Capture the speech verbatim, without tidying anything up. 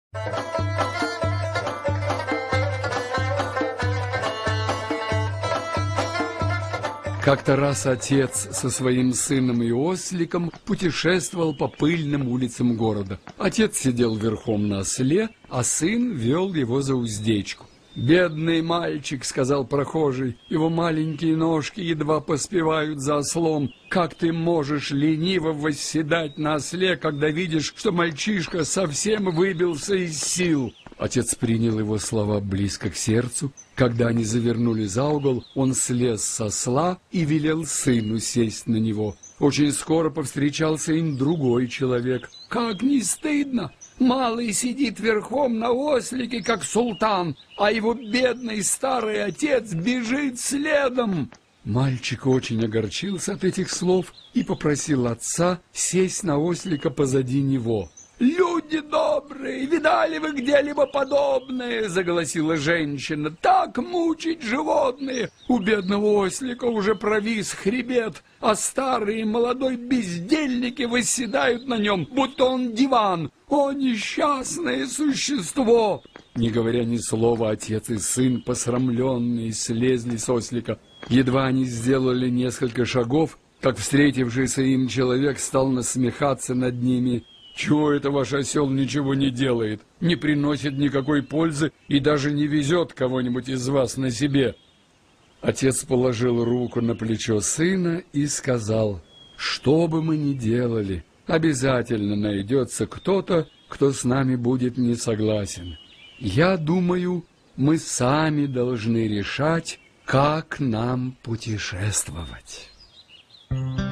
Как-то раз отец со своим сыном и осликом путешествовал по пыльным улицам города. Отец сидел верхом на осле, а сын вел его за уздечку. «Бедный мальчик», — сказал прохожий, — «его маленькие ножки едва поспевают за ослом. Как ты можешь лениво восседать на осле, когда видишь, что мальчишка совсем выбился из сил?» Отец принял его слова близко к сердцу. Когда они завернули за угол, он слез с осла и велел сыну сесть на него. Очень скоро повстречался им другой человек. «Как не стыдно! Малый сидит верхом на ослике, как султан, а его бедный старый отец бежит следом!» Мальчик очень огорчился от этих слов и попросил отца сесть на ослика позади него. «Люди добрые, видали вы где-либо подобное?» — заголосила женщина. «Так мучить животные! У бедного ослика уже провис хребет, а старые молодой бездельники восседают на нем, будто он диван. О, несчастное существо!» Не говоря ни слова, отец и сын, посрамленные, слезли с ослика. Едва они сделали несколько шагов, как встретившийся им человек стал насмехаться над ними. «Чего это ваш осел ничего не делает, не приносит никакой пользы и даже не везет кого-нибудь из вас на себе?» Отец положил руку на плечо сына и сказал: «Что бы мы ни делали, обязательно найдется кто-то, кто с нами будет не согласен. Я думаю, мы сами должны решать, как нам путешествовать».